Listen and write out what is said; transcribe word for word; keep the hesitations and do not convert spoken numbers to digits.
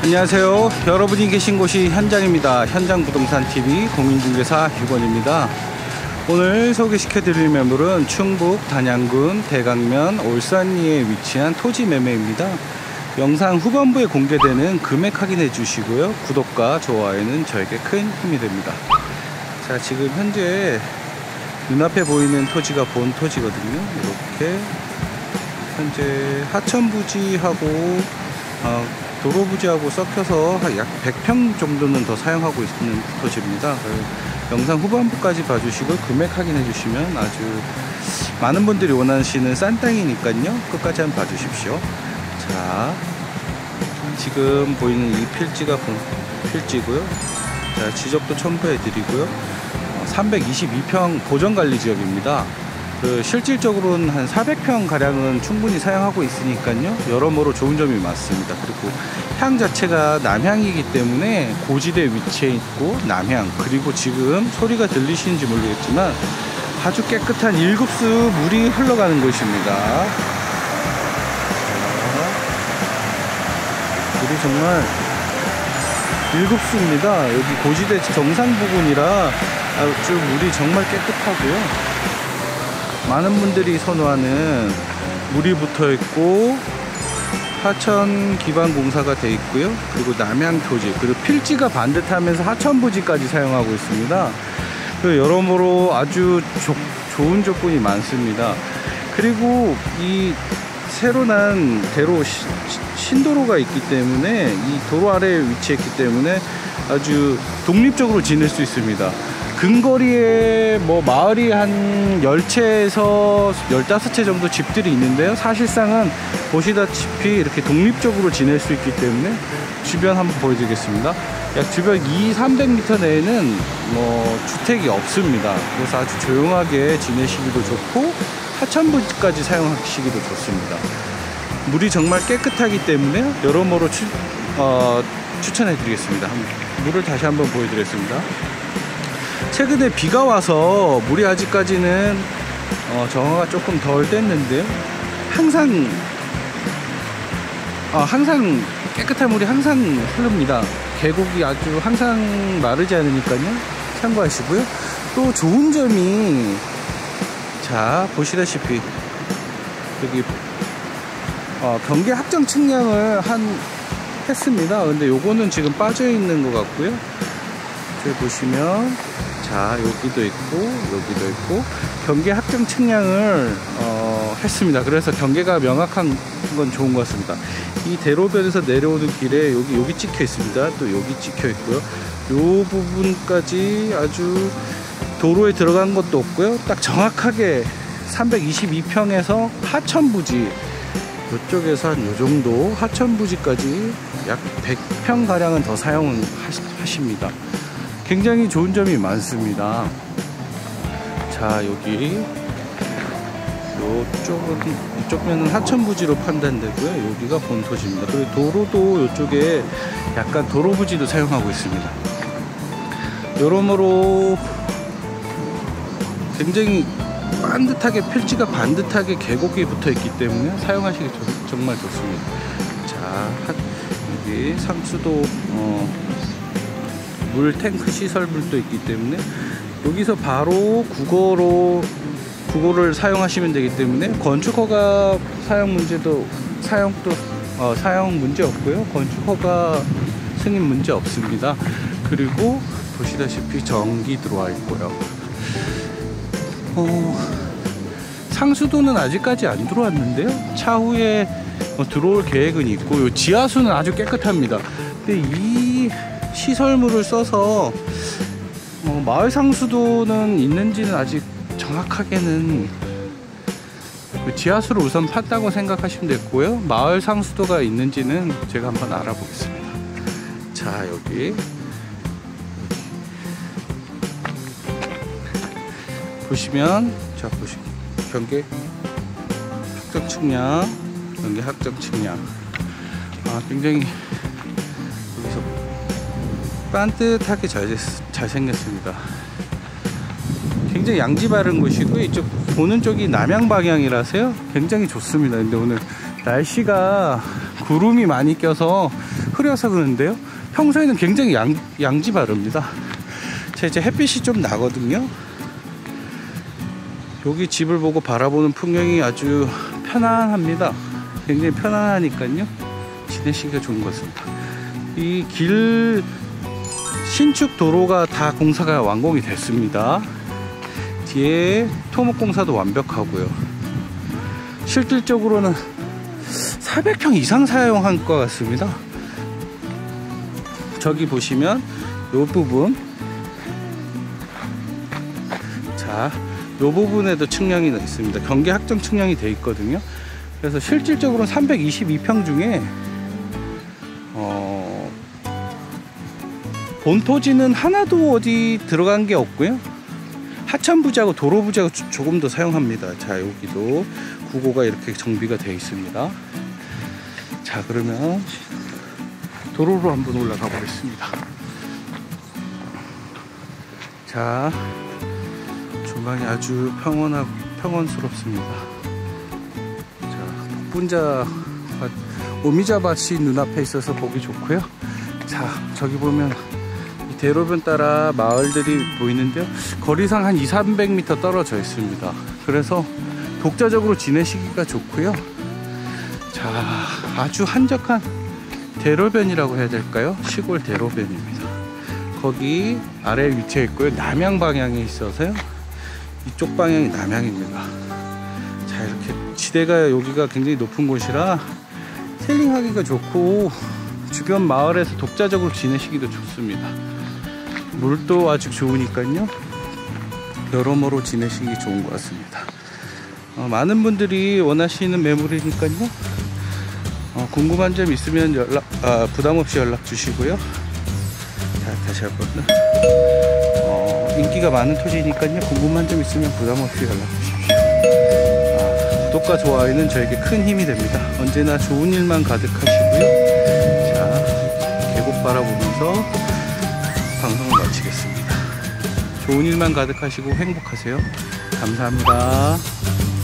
안녕하세요. 여러분이 계신 곳이 현장입니다. 현장부동산티비 공인중개사 유건입니다. 오늘 소개시켜 드릴 매물은 충북 단양군 대강면 올산리에 위치한 토지 매매입니다. 영상 후반부에 공개되는 금액 확인해 주시고요. 구독과 좋아요는 저에게 큰 힘이 됩니다. 자, 지금 현재 눈앞에 보이는 토지가 본 토지거든요. 이렇게 현재 하천부지하고 어, 도로부지하고 섞여서 약 백 평 정도는 더 사용하고 있는 토지입니다. 영상 후반부까지 봐주시고 금액 확인해 주시면 아주 많은 분들이 원하시는 싼 땅이니까요. 끝까지 한번 봐주십시오. 자, 지금 보이는 이 필지가 필지고요. 자, 지적도 첨부해 드리고요. 삼백이십이 평 보전관리 지역입니다. 그 실질적으로는 한 사백 평 가량은 충분히 사용하고 있으니까요. 여러모로 좋은 점이 많습니다. 그리고 향 자체가 남향이기 때문에 고지대 위치해 있고 남향, 그리고 지금 소리가 들리시는지 모르겠지만 아주 깨끗한 일급수 물이 흘러가는 곳입니다. 물이 정말 일급수입니다. 여기 고지대 정상 부분이라 아주 물이 정말 깨끗하고요. 많은 분들이 선호하는 물이 붙어 있고 하천 기반 공사가 되어 있고요. 그리고 남향 토지, 그리고 필지가 반듯하면서 하천부지까지 사용하고 있습니다. 여러모로 아주 조, 좋은 조건이 많습니다. 그리고 이 새로 난 대로 시, 신도로가 있기 때문에 이 도로 아래에 위치했기 때문에 아주 독립적으로 지낼 수 있습니다. 근거리에 뭐 마을이 한 열 채에서 열다섯 채 정도 집들이 있는데요. 사실상은 보시다시피 이렇게 독립적으로 지낼 수 있기 때문에 주변 한번 보여드리겠습니다. 약 주변 이삼백 미터 내에는 뭐 주택이 없습니다. 그래서 아주 조용하게 지내시기도 좋고 하천부지까지 사용하시기도 좋습니다. 물이 정말 깨끗하기 때문에 여러모로 추, 어, 추천해 드리겠습니다. 물을 다시 한번 보여드리겠습니다. 최근에 비가 와서 물이 아직까지는 어, 정화가 조금 덜 됐는데요. 항상 어, 항상 깨끗한 물이 항상 흐릅니다. 계곡이 아주 항상 마르지 않으니까요. 참고하시고요. 또 좋은 점이, 자, 보시다시피 여기 어, 경계 확정 측량을 한 했습니다. 근데 요거는 지금 빠져 있는 것 같고요. 저기 보시면, 자, 여기도 있고 여기도 있고 경계 확정 측량을 어, 했습니다. 그래서 경계가 명확한 건 좋은 것 같습니다. 이 대로변에서 내려오는 길에 여기 여기 찍혀 있습니다. 또 여기 찍혀 있고요. 요 부분까지 아주 도로에 들어간 것도 없고요. 딱 정확하게 삼백이십이 평에서 하천부지, 이쪽에서 한 요 정도 하천부지까지 약 백 평 가량은 더 사용하십니다. 굉장히 좋은 점이 많습니다. 자, 여기 요쪽은, 이쪽 면은 하천부지로 판단되고요. 여기가 본토지입니다. 그리고 도로도 이쪽에 약간 도로부지도 사용하고 있습니다. 여러모로 굉장히 반듯하게, 필지가 반듯하게 계곡이 붙어 있기 때문에 사용하시기 조, 정말 좋습니다. 자, 여기 상수도 어, 물 탱크 시설물도 있기 때문에 여기서 바로 국어로 국어를 사용하시면 되기 때문에 건축허가 사용 문제도 사용도 어, 사용 문제 없고요. 건축허가 승인 문제 없습니다. 그리고 보시다시피 전기 들어와 있고요. 어, 상수도는 아직까지 안 들어왔는데요. 차후에 어, 들어올 계획은 있고, 요 지하수는 아주 깨끗합니다. 근데 이 시설물을 써서 어, 마을 상수도는 있는지는 아직 정확하게는, 그 지하수를 우선 팠다고 생각하시면 됐고요. 마을 상수도가 있는지는 제가 한번 알아보겠습니다. 자, 여기 보시면, 자, 보시 경계 확정 측량, 경계 확정 측량. 아, 굉장히 여기서 반듯하게 잘, 잘 생겼습니다. 굉장히 양지 바른 곳이고, 이쪽 보는 쪽이 남향 방향이라서요 굉장히 좋습니다. 근데 오늘 날씨가 구름이 많이 껴서 흐려서 그런데요, 평소에는 굉장히 양, 양지 바릅니다. 자, 이제 햇빛이 좀 나거든요. 여기 집을 보고 바라보는 풍경이 아주 편안합니다. 굉장히 편안하니까요, 지내시기가 좋은 것 같습니다. 이 길 신축 도로가 다 공사가 완공이 됐습니다. 뒤에 토목 공사도 완벽하고요. 실질적으로는 사백 평 이상 사용한 것 같습니다. 저기 보시면 이 부분, 자, 이 부분에도 측량이 있습니다. 경계 확정 측량이 되어 있거든요. 그래서 실질적으로 삼백이십이 평 중에 어, 본토지는 하나도 어디 들어간 게 없고요. 하천부지하고 도로부지하고 조금 더 사용합니다. 자, 여기도 구고가 이렇게 정비가 되어 있습니다. 자, 그러면 도로로 한번 올라가 보겠습니다. 자, 중간이 아주 평온하고 평온스럽습니다. 자, 복분자 오미자밭이 눈앞에 있어서 보기 좋고요. 자, 저기 보면 이 대로변 따라 마을들이 보이는데요, 거리상 한 이삼백 미터 떨어져 있습니다. 그래서 독자적으로 지내시기가 좋고요. 자, 아주 한적한 대로변이라고 해야 될까요? 시골 대로변입니다. 거기 아래에 위치해 있고요. 남향 방향에 있어서요, 이쪽 방향이 남향입니다. 자, 이렇게 지대가 여기가 굉장히 높은 곳이라 힐링하기가 좋고 주변 마을에서 독자적으로 지내시기도 좋습니다. 물도 아주 좋으니까요, 여러모로 지내시기 좋은 것 같습니다. 어, 많은 분들이 원하시는 매물이니까요, 어, 궁금한 점 있으면 연락, 아, 부담 없이 연락 주시고요. 자, 다시 한번 어, 인기가 많은 토지니까요, 궁금한 점 있으면 부담 없이 연락 주십시오. 아, 구독과 좋아요는 저에게 큰 힘이 됩니다. 언제나 좋은 일만 가득하시고요. 자, 계곡 바라보면서 방송을 마치겠습니다. 좋은 일만 가득하시고 행복하세요. 감사합니다.